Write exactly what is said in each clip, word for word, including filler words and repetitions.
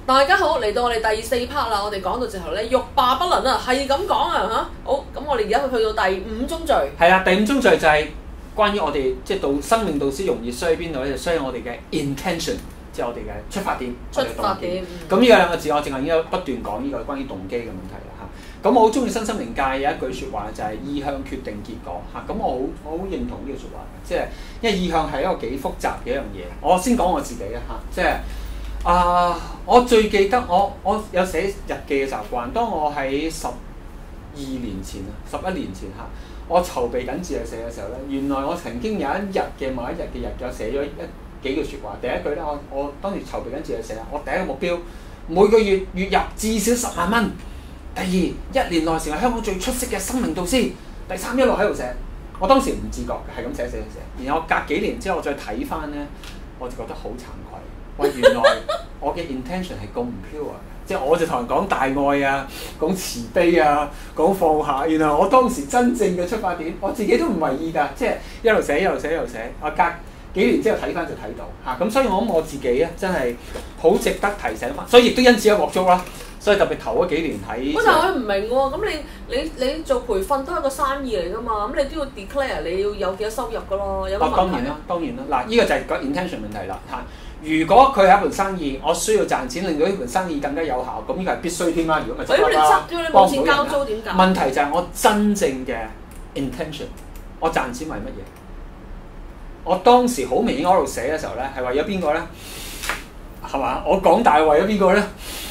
大家好，嚟到我哋第四 part 啦，我哋講到最後咧，欲罷不能啊，係咁講啊嚇。好，咁我哋而家去到第五宗罪。 係啊，第五宗罪就係關於我哋即係導生命導師容易衰喺邊度咧？就衰喺我哋嘅 intention， 即係我哋嘅出發點。 出發點。咁呢個兩個字，我淨係應該不斷講呢個關於動機嘅問題啦嚇。咁我好中意新生命界有一句説話就係意向決定結果嚇。咁我好我好認同呢個説話嘅，即係因為意向係一個幾複雜嘅一樣嘢。我先講我自己啊嚇，即係。啊！Uh, 我最記得我我有寫日記嘅習慣。當我喺十二年前啊，十一年前嚇，我籌備緊自在社嘅時候咧，原來我曾經有一日嘅某一日嘅日記寫咗一幾句説話。第一句咧，我我當時籌備緊自在社，我第一個目標每個月月入至少十萬蚊。第二，一年內成為香港最出色嘅生命導師。第三，一路喺度寫。我當時唔自覺嘅，係咁寫寫寫。然後我隔幾年之後我再睇翻咧，我就覺得好慚愧。喂，原來我嘅 intention 係咁唔 pure 嘅，即係我就同人講大愛啊，講慈悲啊，講放下。原來我當時真正嘅出發點，我自己都唔為意㗎，即係一路寫一路寫一路寫。我隔幾年之後睇翻就睇到嚇，咁、啊、所以我諗我自己咧真係好值得提醒翻，所以亦都因此有獲足啦。所以特別頭嗰幾年睇。 我但係我唔明喎，咁你你你做培訓都係個生意嚟㗎嘛，咁你都要 declare 你要有幾多收入㗎咯，有乜問題？ 當然啦，當然啦，嗱，呢個就係個 intention 問題啦嚇。如果佢係一盤生意，我需要賺錢，令到呢盤生意更加有效，咁呢個係必須添啦。如果咪執笠啦， 你冇錢交租點搞？ 問題就係我真正嘅 intention， 我賺錢為乜嘢？我當時好明顯喺度寫嘅時候咧，係為咗邊個咧？係嘛？我講大為咗邊個咧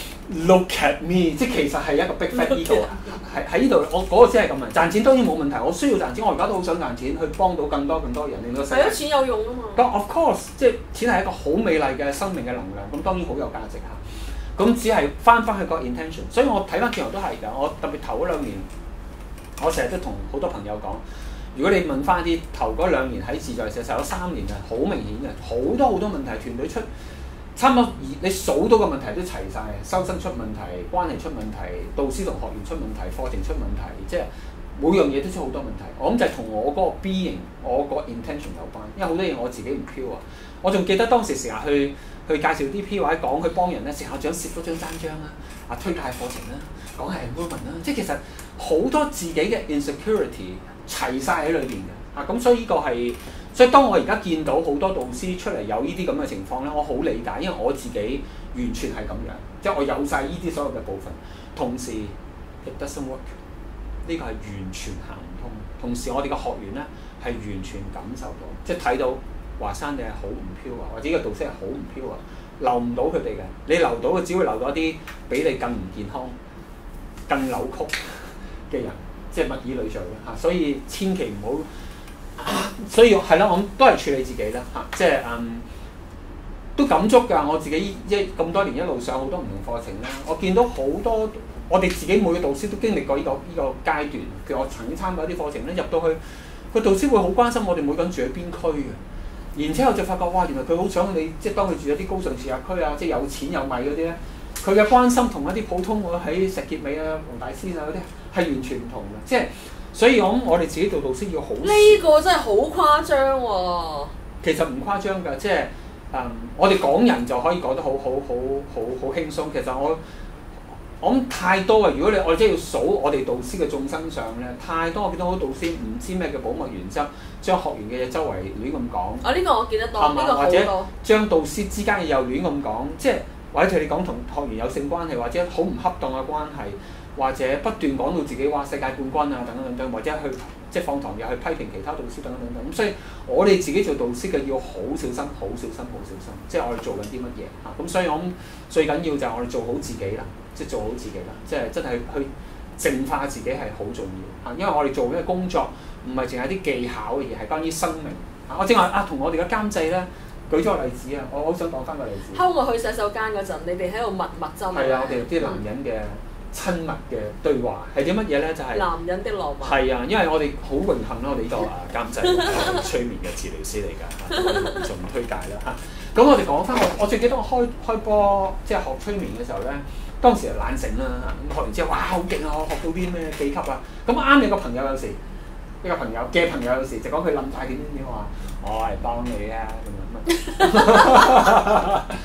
？Look at me， 即係其實係一個 big fat ego，喺喺呢度我嗰個先係咁啊！賺錢當然冇問題，我需要賺錢，我而家都好想賺錢去幫到更多更多人，令到世界。 係啊，錢有用啊嘛。 咁 of course， 即係錢係一個好美麗嘅生命嘅能量，咁當然好有價值嚇。咁只係翻返去個 intention， 所以我睇翻轉頭都係㗎。我特別頭嗰兩年，我成日都同好多朋友講，如果你問翻啲頭嗰兩年喺自在社受咗三年啊，好明顯嘅，好多好多問題，團隊出。差唔多，你數到嘅問題都齊晒，收生出問題，關係出問題，導師同學員出問題，課程出問題，即係每樣嘢都出好多問題。我諗就係同我嗰個 being，我個 intention 有關，因為好多嘢我自己唔 pure 啊。我仲記得當時成日去去介紹 D P 或者講去幫人咧，成日想攝嗰張單張啦，啊推介課程啦，講係 movement 啦，即係其實好多自己嘅 insecurity 齊晒喺裏邊嘅，啊咁所以呢個係。所以當我而家見到好多導師出嚟有呢啲咁嘅情況咧，我好理解，因為我自己完全係咁樣，即係我有晒呢啲所有嘅部分。同時 it doesn't work， 呢個係完全行唔通。同時我哋嘅學員咧係完全感受到，即係睇到華山你係好唔 pure 啊，或者呢個導師係好唔 pure 啊，留唔到佢哋嘅。你留到嘅只會留到一啲比你更唔健康、更扭曲嘅人，即係物以類聚嘅嚇。所以千祈唔好。啊、所以係啦，我都係處理自己啦嚇、啊，即係嗯都感觸㗎。我自己一咁多年一路上好多唔同課程啦，我見到好多我哋自己每個導師都經歷過呢、這個呢、這個階段。譬如我曾經參加一啲課程咧，入到去個導師會好關心我哋每個人住喺邊區嘅，然之後就發覺哇，原來佢好想你即係當佢住喺啲高尚住宅區啊，即係有錢有米嗰啲咧，佢嘅關心同一啲普通我喺石硤尾啊、黃大仙啊嗰啲係完全唔同嘅，即係。所以我諗我哋自己做導師要好。 呢個真係好誇張喎！ 其實唔誇張㗎，即係誒、嗯，我哋講人就可以講得好好好好好輕鬆。其實我我諗太多啊！如果你我哋真係要數我哋導師嘅眾生相咧，太多我見到好多導師唔知咩叫保密原則，將學員嘅嘢周圍亂咁講。 啊！呢、這個我記得多，呢吧個好多。或者將導師之間嘅又亂咁講，即係或者佢哋講同學員有性關係，或者好唔恰當嘅關係。或者不斷講到自己話世界冠軍啊等等等等，或者去即係放堂又去批評其他導師等等等等。咁所以我哋自己做導師嘅要好小心、好小心、好小心。即係我哋做緊啲乜嘢嚇？咁所以我諗最緊要就係我哋做好自己啦，即係做好自己啦。即係真係去淨化自己係好重要嚇，因為我哋做嘅工作唔係淨係啲技巧嘅嘢，係關於生命嚇。我正話啊，同我哋嘅監製咧舉咗個例子啊，我好想講翻個例子。 睺我去洗手間嗰陣，你哋喺度密密針。 係啊，我哋啲男人嘅。嗯親密嘅對話係啲乜嘢咧？就係、是、 男人的浪漫。 係啊，因為我哋好榮幸啦，我哋呢個啊監製係催眠嘅治療師嚟㗎，仲唔推介啦嚇。咁我哋講翻我，我最記得我開開波即係學催眠嘅時候咧，當時係懶醒啦，咁學完之後哇好勁啊！我學到啲咩幾級啊？咁啱有個朋友有時，呢個朋友嘅朋友有時就講佢冧曬點點點話，我係幫你啊咁樣。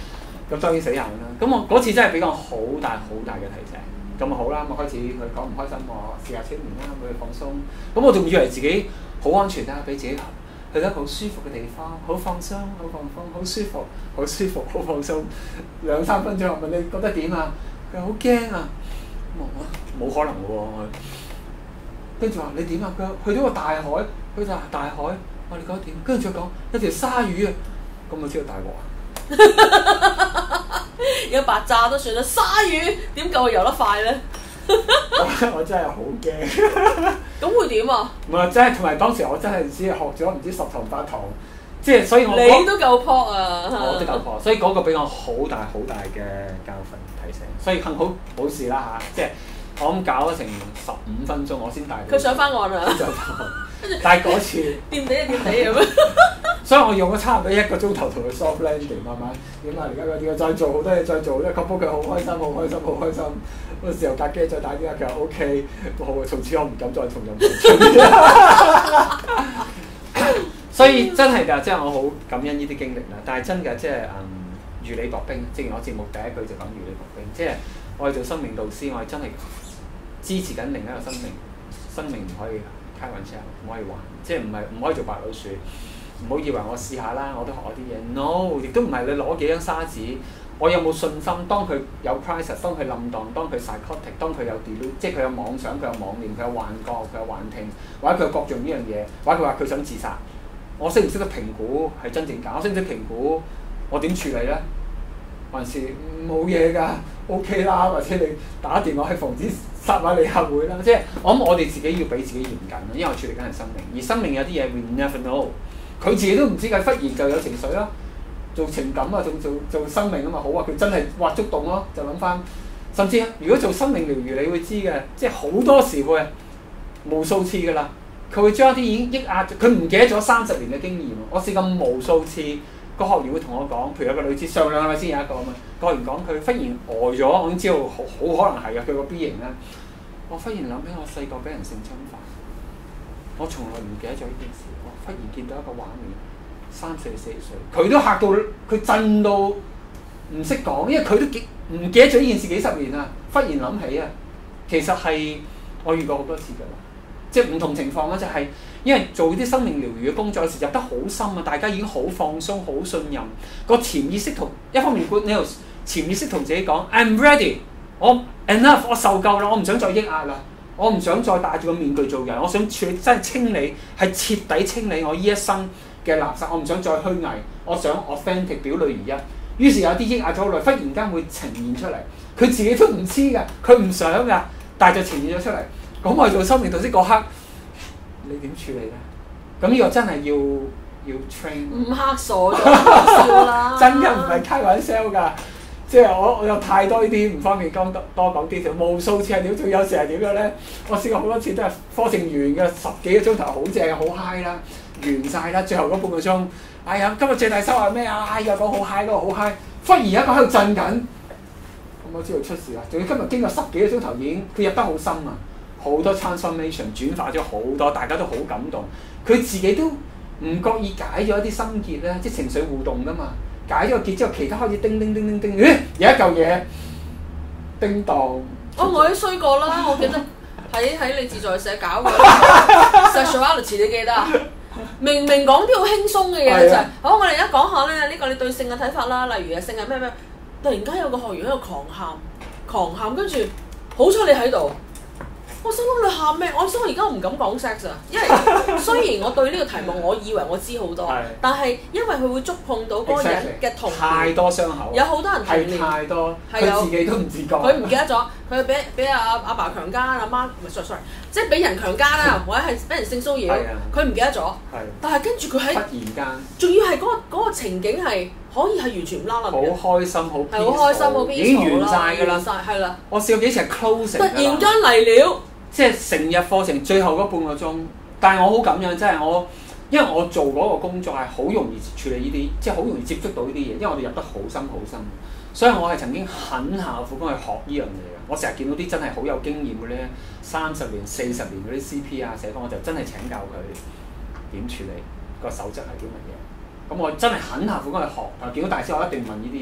咁當然死硬啦。咁我嗰次真係俾我好大好大嘅提醒。咁啊好啦，咁啊開始佢講唔開心喎，試下催眠啦，俾佢放鬆。咁我仲以為自己好安全啦，俾自己去得好舒服嘅地方，好放鬆，好放鬆，好舒服，好舒服，好放鬆。兩三分鐘我問你覺得點啊？佢話好驚啊！冇啊，冇可能喎。跟住話你點啊？佢話去到個大海，佢就話大海，我哋覺得點？跟住再講一條鯊魚啊！咁我知道大鑊啊！ 有白炸都算啦，鯊魚點夠佢游得快咧？ 我, 我真係好驚。 咁會點啊？ 唔係真係，同埋當時我真係只係學咗唔知十堂八堂，即係所以我你都夠撲啊！ 我都夠撲，所以嗰個俾我好大好大嘅教訓提醒。所以幸好冇事啦嚇，即係我諗搞咗成十五分鐘，我先帶佢。 佢想翻岸啊！ 就翻，但係嗰次掂地啊掂地咁樣。 所以我用咗差唔多一個鐘頭同佢 soft landing， 慢慢點啊？而家點啊？再做好多嘢，再做咧，確保佢好開心，好開心，好開心。嗰個時候架機再打電話，佢話 OK， 好，從此我唔敢再同任何人。所以真係㗎，即係我好感恩呢啲經歷啦。但係真㗎，即係嗯如履薄冰。正如我節目第一句就講如履薄冰，即係我係做生命導師，我係真係支持緊另一個生命。生命唔可以開玩笑，唔可以玩，即係唔係唔可以做白老鼠。唔好以為我試下啦，我都學咗啲嘢。No， 亦都唔係你攞幾張沙紙。我有冇信心？當佢有 crisis， 當佢冧檔，當佢 psychotic， 當佢有 delusion， 即係佢有妄想，佢有妄念，佢有幻覺，佢有幻聽，或者佢有各種呢樣嘢，或者佢話佢想自殺。我識唔識得評估係真正假？我識唔識評估我點處理咧？還是冇嘢㗎 ？OK 啦，或者你打電話去防止殺馬利亞會啦。即係我諗我哋自己要俾自己嚴謹，因為我處理緊係生命，而生命有啲嘢 we never know。佢自己都唔知㗎，忽然就有情緒啦，做情感啊，做做做生命啊嘛，好啊，佢真係哇觸動咯，就諗翻。甚至如果做生命療愈，你會知嘅，即係好多時會無數次㗎啦。佢會將一啲已經抑壓，佢唔記得咗三十年嘅經驗。我試過無數次，個學員會同我講，譬如有個女子上兩個禮拜先有一個啊嘛，個學員講佢忽然呆咗，我已經知道好可能係啊，佢個 B 型咧。我忽然諗起我細個俾人性侵犯，我從來唔記得咗呢件事。忽然見到一個畫面，三四四歲，佢都嚇到，佢震到唔識講，因為佢都記唔記得咗呢件事幾十年啊！忽然諗起啊，其實係我遇過好多次㗎啦，即係唔同情況啦，就係因為做啲生命療愈嘅工作時入得好深啊，大家已經好放鬆、好信任，個潛意識同一方面 good news， 潛意識同自己講 I'm ready， 我 enough， 我受夠啦，我唔想再抑壓啦。我唔想再戴住個面具做人，我想處理真係清理，係徹底清理我呢一生嘅垃圾。我唔想再虛偽，我想 authentic 表裏如一。於是有啲抑壓咗好耐，忽然間會呈現出嚟，佢自己都唔知㗎，佢唔想㗎，但係就呈現咗出嚟。咁我做生命導師嗰刻，你點處理咧？咁呢個真係要要 train。 唔嚇傻咗笑啦！ 真嘅唔係開玩笑㗎。即係我我有太多呢啲唔方便講多多講啲，就無數次係點，仲有時係點樣咧？我試過好多次都係課程完嘅十幾個鐘頭，好正好 high 啦，完晒啦，最後嗰半個鐘，哎呀，今日最大收穫係咩啊？哎呀，講好 high 嗰個好 high， 忽然一個喺度震緊，咁我知道出事啦。仲要今日經過十幾個鐘頭已經，佢入得好深啊，好多 transformation 轉化咗好多，大家都好感動，佢自己都唔覺意解咗一啲心結咧，即係情緒互動㗎嘛。解咗個結之後，其他開始叮叮叮叮叮，咦？有一嚿嘢叮當。 哦，我都衰過啦，我記得喺喺你自在社搞嘅 sexuality 你記得啊？明明講啲好輕鬆嘅嘢就係，好，我哋而家講下咧呢個你對性嘅睇法啦，例如啊性係咩咩，突然間有個學員喺度狂喊，狂喊，跟住好彩你喺度。我心諗你喊咩？我心諗而家我唔敢講 sex 啊，因為雖然我對呢個題目我以為我知好多，但係因為佢會觸碰到嗰個人嘅童年， 太多傷口， 有好多人童年太多，佢自己都唔自覺。 佢唔記得咗，佢俾俾阿阿爸強姦，阿媽唔係 sorry sorry，即係俾人強姦啦，或者係俾人性騷擾，佢唔記得咗。但係跟住佢喺忽然間， 仲要係嗰個嗰個情景係可以係完全唔拉冧嘅， 好開心，好係好開心，好 peaceful 已經完晒㗎啦， 係啦。 我試過幾次係 closing， 突然間嚟了。 即係成日課程最後嗰半個鐘，但係我好感恩，真係我，因為我做嗰個工作係好容易處理呢啲，即係好容易接觸到呢啲嘢，因為我哋入得好深好深，所以我係曾經狠下苦功去學呢樣嘢嘅。我成日見到啲真係好有經驗嘅咧，三十年、四十年嗰啲 C P 啊、社工，我就真係請教佢點處理，個守則係啲乜嘢。咁我真係狠下苦功去學，啊見到大師我一定問呢啲嘢。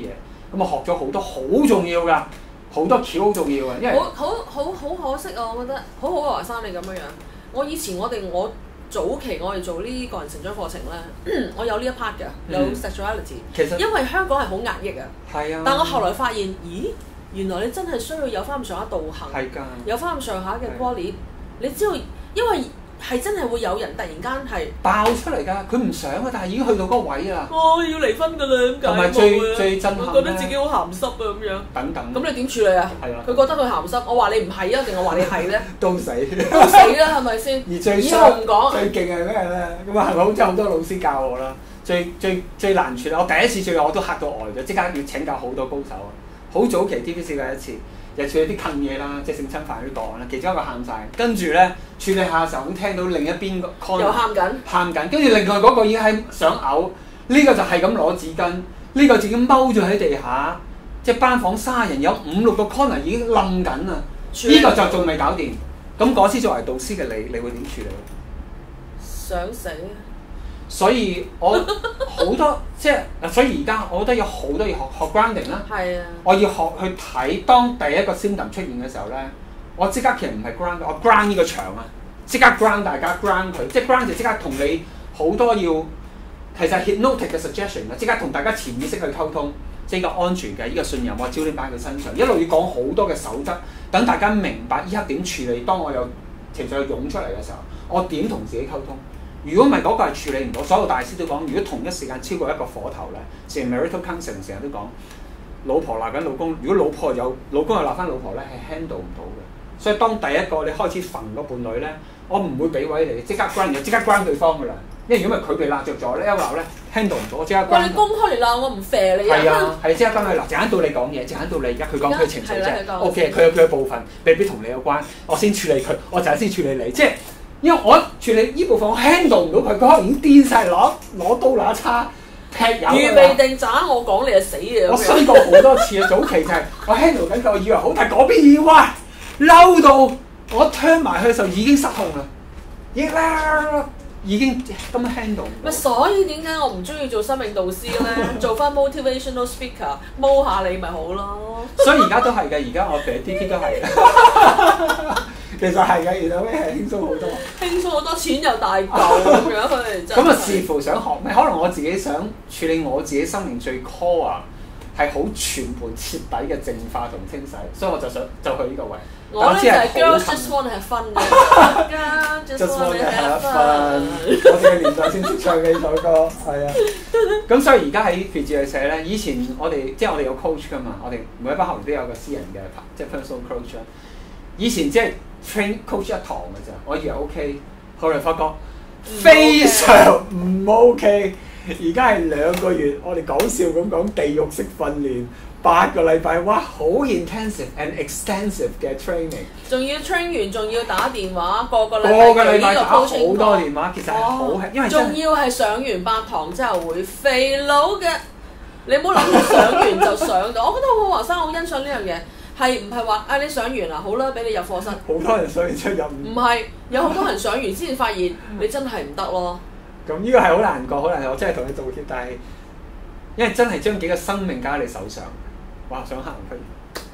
咁啊學咗好多好重要㗎，好多橋好重要㗎，因為好好好好可惜啊！我覺得好好啊，華生你咁樣樣。我以前我哋我早期我哋做呢個人成長課程咧，我有呢一 part 嘅，有 sexuality。 其實因為香港係好壓抑啊。 係啊。 但我後來發現，咦，原來你真係需要有翻咁上下道行， 係㗎， 有翻咁上下嘅 quality。你知道，因為係真係會有人突然間係爆出嚟㗎，佢唔想啊，但係已經去到嗰個位啦。 我要離婚㗎啦，咁解同埋最最震撼我覺得自己好鹹濕啊咁樣。 等等。 咁你點處理啊？ 係啊。 佢覺得佢鹹濕，我話你唔係啊，定我話你係咧？ 都死。 都死啦，係咪先？ 而最以後唔講。 最勁係咩咧？咁啊係咪好似好多老師教我啦？最最最難處理，我第一次最我都嚇到呆咗，即刻要請教好多高手啊！好早期 T V B 試過一次。又處理啲近嘢啦，即係性侵犯啲個案啦，其中一個喊晒，跟住咧處理下嘅時候，咁聽到另一邊個 corner 又喊緊， 喊緊，跟住另外嗰個已經係想嘔，呢、這個就係咁攞紙巾，呢、這個自己踎咗喺地下，即係班房卅人有五六個 corner 已經冧緊啦，呢、這個就仲未搞掂，咁嗰次作為導師嘅你，你會點處理？ 想死！ 所以我好多即係，所以而家我覺得有好多嘢學學 grounding 啦。 係啊。我要學去睇當第一個 symptom 出現嘅時候咧，我即刻其實唔係 ground，我 ground 呢個場啊，即刻 ground 大家 ground 佢，即係 ground 就即刻同你好多要其實 hypnotic 嘅 suggestion 啊，即刻同大家潛意識去溝通，即係呢個安全嘅呢個信任，我焦點擺喺佢身上，一路要講好多嘅守則，等大家明白依刻點處理。當我有情緒湧出嚟嘅時候，我點同自己溝通？如果唔係嗰個係處理唔到，所有大師都講，如果同一時間超過一個火頭咧，成 marital counselling 成日都講，老婆鬧緊老公，如果老婆有老公又鬧翻老婆咧，係 handle 唔到嘅。所以當第一個你開始焚個伴侶咧，我唔會俾位你，即刻關就即刻關對方噶啦。因為如果唔係佢被鬧着咗咧，一鬧咧 handle 唔到，我即刻關。 喂，你公開嚟鬧我唔啡你啊！ 係啊，係即刻關佢嗱，陣間到你講嘢，陣間到你而家佢講佢情緒啫。O K，佢有佢嘅部分，未必同你有關，我先處理佢，我陣間先處理你，即係。因為我處理呢部分我 handle 唔到佢，佢可能已經癲晒攞攞刀拿叉劈友。預備定渣，我講你就死嘅。 我衰過好多次啊！早期就係我 handle 緊佢，我以為好，但係嗰邊已經哇嬲到我 turn 埋去嘅時候已經失控啦，已經啦已經咁 handle。 咪所以點解我唔中意做生命導師咧？做翻 motivational speaker，摸下你咪好咯。 所以而家都係嘅，而家我哋 D P 都係嘅。其實係嘅，原來咩係輕鬆好多， 輕鬆好多，錢又大嚿咁樣，佢哋真係。 咁啊，視乎想學咩？可能我自己想處理我自己生命最 core 啊，係好全盤徹底嘅淨化同清洗，所以我就想就去呢個位。 我咧就係 girls just want to have fun 嘅 ，just want to have fun。 我哋嘅年代先識唱嘅呢首歌，係啊。咁所以而家喺別致社咧，以前我哋即係我哋有 coach 噶嘛，我哋每一班學員都有個私人嘅即係 personal coach 啦。以前即係 train coach 一堂嘅咋，我以為 OK， 後來發覺非常唔 OK。而家係兩個月，我哋講笑咁講地獄式訓練，八個禮拜，哇，好 intensive and extensive 嘅 training。 仲要 train 完，仲要打電話，個個禮拜個禮拜打好多電話，其實係好係，因為仲要係上完八堂之後會肥佬嘅。你唔好諗住上完就上到，我覺得我華生好欣賞呢樣嘢。係唔係話啊？你上完啦，好啦，俾你入課室。 好多人上完出入唔。 唔係，有好多人上完先發現你真係唔得咯。 咁呢個係好難過，好難過，我真係同你道歉，但係因為真係將幾個生命交喺你手上，哇！想行不如。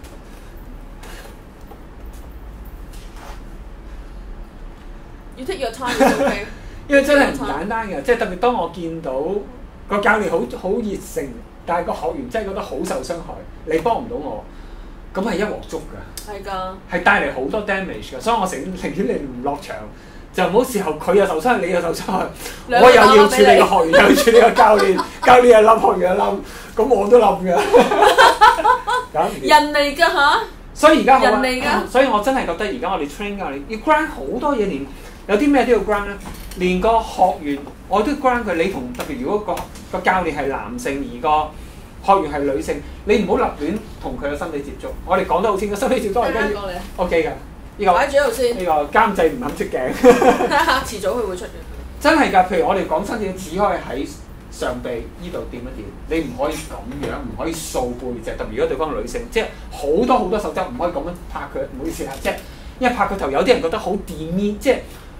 要 take your time OK。 因為真係唔簡單嘅，即係特別當我見到個教練好好熱誠，但係個學員真係覺得好受傷害，你幫唔到我。咁係一鑊粥㗎，係㗎，係帶嚟好多 damage 㗎，所以我成寧願你唔落場，就唔好時候佢又受傷，你又受傷，我又要處理個學員，又要處理個教練，教練又冧，學員又冧，咁我都冧㗎。 人嚟㗎嚇， 所以而家人嚟㗎， 所以我真係覺得而家我哋 train 㗎，要 grind 好多嘢，連有啲咩都要 grind 咧，連個學員我都 grind 佢。你同特別如果個個教練係男性，而個學員係女性，你唔好立亂同佢嘅身體接觸。我哋講得好清楚，身體接觸係跟住 OK 㗎。呢個擺住喺度先。 呢個監製唔肯出鏡。 遲早佢會出嘅。 真係㗎，譬如我哋講身體，只可以喺上臂呢度掂一掂，你唔可以咁樣，唔可以掃背脊。特別如果對方係女性，即係好多好多守則，唔可以咁樣拍佢。唔好意思啊，即係因為拍佢頭，有啲人覺得好 demean，即係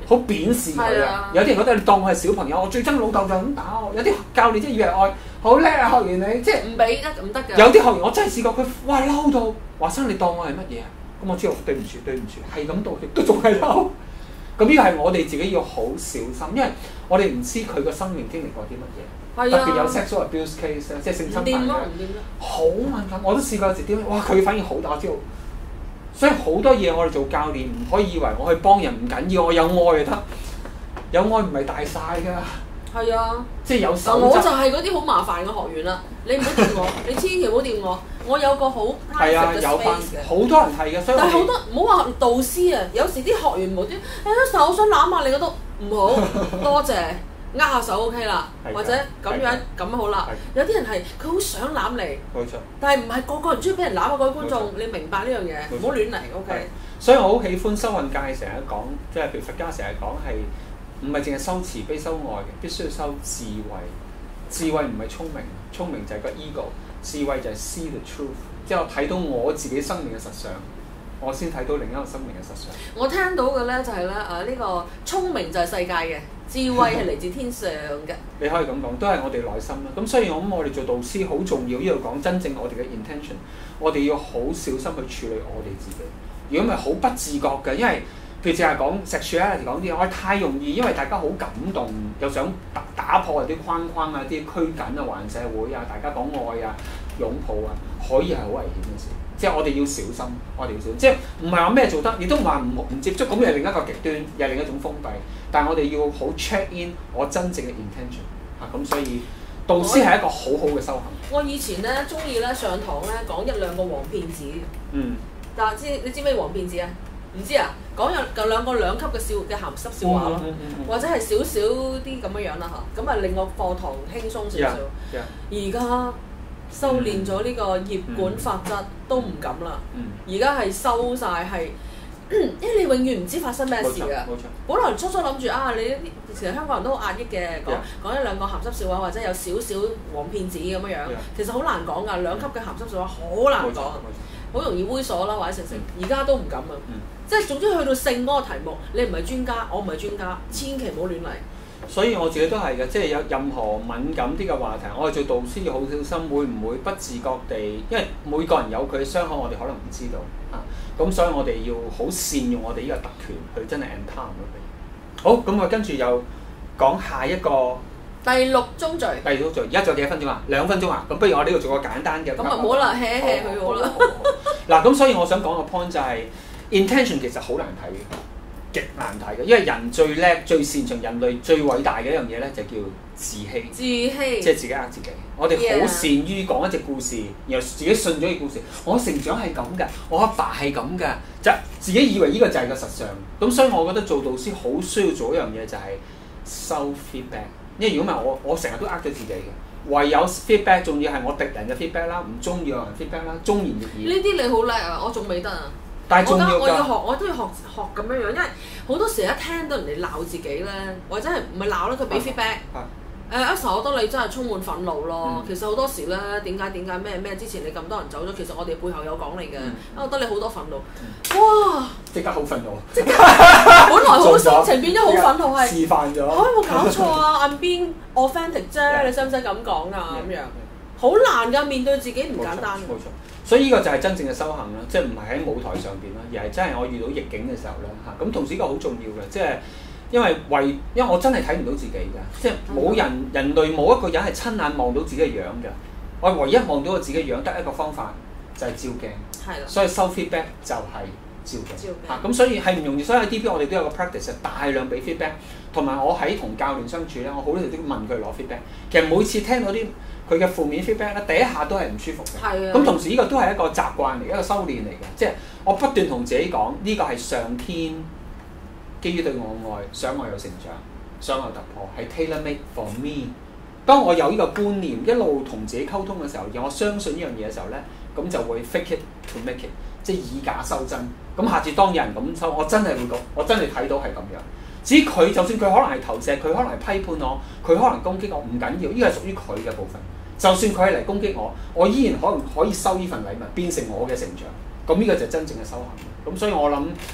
好貶視佢啊！有啲人覺得你當我係小朋友，我最憎老豆就咁打我。有啲教練真係以為我好叻啊，學完你即係唔俾得唔得㗎。 有啲學員我真係試過佢，哇嬲到華生你當我係乜嘢啊？咁我知道對唔住對唔住，係咁道歉都仲係嬲。咁呢個係我哋自己要好小心，因為我哋唔知佢個生命經歷過啲乜嘢，特別有 sexual abuse case 即係性侵犯嘅，好敏感。我都試過有時點，哇佢反應好大，我知道。所以好多嘢我哋做教練唔可以以為我去幫人唔緊要，我有愛就得，有愛唔係大晒㗎。係啊，即係有手。 我就係嗰啲好麻煩嘅學員啦，你唔好掂我，你千祈唔好掂我。我有個好 private 嘅 space 嘅。 好多人係嘅，所以但係好多唔好話導師啊，有時啲學員無端，誒手想攬下你嗰度，唔好，多謝，握下手 OK 啦，或者咁樣咁好啦。有啲人係佢好想攬你， 冇錯， 但係唔係個個人中意俾人攬啊！各位觀眾，你明白呢樣嘢，唔好亂嚟 OK。 所以我好喜歡修運界成日講，即係譬如佛家成日講係唔係淨係修慈悲修愛嘅，必須要修智慧。智慧唔係聰明，聰明就係個 ego， 智慧就係 see the truth， 即係我睇到我自己生命嘅實相，我先睇到另一個生命嘅實相。 我聽到嘅咧就係咧誒呢個聰明就係世界嘅，智慧係嚟自天上嘅。 你可以咁講，都係我哋內心啦。咁所以我諗我哋做導師好重要，呢度講真正我哋嘅 intention， 我哋要好小心去處理我哋自己。如果唔係好不自覺嘅，因為譬如淨係講 sexuality 講啲嘢，我太容易，因為大家好感動，又想打打破啲框框啊、啲拘謹啊、華人社會啊，大家講愛啊、擁抱啊，可以係好危險嘅事。即係我哋要小心，我哋要小心。即係唔係話咩做得，亦都唔話唔唔接觸，咁又係另一個極端，又係另一種封閉。但係我哋要好 check in 我真正嘅 intention 嚇、啊，咁所以導師係一個好好嘅修行。 我以前咧中意咧上堂咧講一兩個黃片子。 嗯。但係知你知咩黃片子啊？唔知啊？講有有兩個兩級嘅笑嘅鹹濕笑話咯，嗯嗯嗯嗯、或者係少少啲咁樣樣啦嚇，咁啊令個課堂輕鬆少少。而家、yeah, yeah. 修練咗呢個業管法則、嗯、都唔敢啦。而家係收晒係，因為你永遠唔知發生咩事㗎。冇錯。本來初初諗住啊，你啲其實香港人都好壓抑嘅，講 yeah. 講一兩個鹹濕笑話或者有少少黃片子咁樣樣， yeah. 其實好難講㗎。兩級嘅鹹濕笑話好難講。好容易猥瑣啦，或者成成，而家都唔敢啊！嗯、即係總之去到性嗰個題目，你唔係專家，我唔係專家，千祈唔好亂嚟。 所以我自己都係嘅，即係有任何敏感啲嘅話題，我哋做導師要好小心，會唔會不自覺地，因為每個人有佢嘅傷口，我哋可能唔知道啊。咁所以我哋要好善用我哋呢個特權去真係 empower 佢。好，咁我跟住又講下一個。 第六宗罪。 第六宗罪，而家仲有幾多分鐘啊？兩分鐘啊？咁不如我呢度做個簡單嘅。 咁啊好啦 hea hea 佢好啦。 嗱，咁所以我想講個 point 就係、是、intention 其實好難睇嘅，極難睇嘅，因為人最叻、最擅長人類最偉大嘅一樣嘢咧，就叫自欺。自欺。即係自己呃自己。我哋好善於講一隻故事，然後自己信咗個故事。我成長係咁嘅，我阿爸係咁嘅，就自己以為呢個就係個實相。咁所以我覺得做導師好需要做一樣嘢，就係收 feedback。因為如果唔係我，我成日都呃咗自己嘅。唯有 feedback， 仲要係我敵人嘅 feedback 啦，唔中意嘅人 feedback 啦，忠言逆耳。呢啲你好叻啊！我仲未得啊！ 但係重要㗎。 我要學，我都要學學咁樣樣，因為好多時一聽到人哋鬧自己咧，或者係唔係鬧咧，佢俾 feedback。誒一時我覺得你真係充滿憤怒咯。嗯、其實好多時咧，點解點解咩咩之前你咁多人走咗，其實我哋背後有講你嘅。嗯、我覺得你好多憤怒。哇！ 即刻好憤怒。即刻。 本來好心情變咗好憤怒係。示範咗。 嚇有冇搞錯啊？I'm being authentic 啫， yeah, 你使唔使咁講啊？咁 yeah, 樣。好 yeah. 難㗎，面對自己唔簡單。 冇錯。所以呢個就係真正嘅修行啦，即係唔係喺舞台上邊啦，而係真係我遇到逆境嘅時候咧嚇。咁同時呢個好重要嘅，即係。因為為因為我真係睇唔到自己㗎，即係冇人人類冇一個人係親眼望到自己嘅樣㗎。我唯一望到我自己嘅樣得一個方法就係照鏡。係啦。所以收 feedback 就係照鏡。照鏡。嚇咁所以係唔容易，所以喺 D P 我哋都有個 practice， 大量俾 feedback， 同埋我喺同教練相處咧，我好多時都問佢攞 feedback。其實每次聽到啲佢嘅負面 feedback 咧，第一下都係唔舒服嘅。係啊。咁同時呢個都係一個習慣嚟，一個修練嚟嘅，即係我不斷同自己講呢個係上天。基於對我愛，想我有成長，想我有突破，係 tailor made for me。當我有呢個觀念，一路同自己溝通嘅時候，而我相信呢樣嘢嘅時候咧，咁就會 fake it to make it， 即係以假修真。咁下次當有人咁收，我真係會講，我真係睇到係咁樣。至於佢，就算佢可能係投射，佢可能係批判我，佢可能攻擊我，唔緊要，呢個係屬於佢嘅部分。就算佢係嚟攻擊我，我依然可能可以收呢份禮物，變成我嘅成長。咁呢個就係真正嘅修行。咁所以我諗。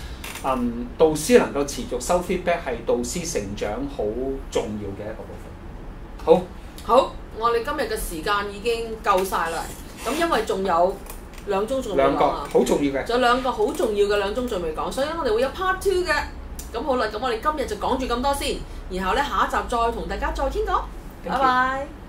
嗯，導師能夠持續收 feedback 係導師成長好重要嘅一個部分。好， 好，我哋今日嘅時間已經夠晒啦。咁因為仲有兩宗仲未兩個講啊， 好重要嘅， 仲有兩個好重要嘅兩宗仲未講，所以我哋會有 part two 嘅。咁好啦，咁我哋今日就講住咁多先，然後咧下一集再同大家再傾講。拜拜。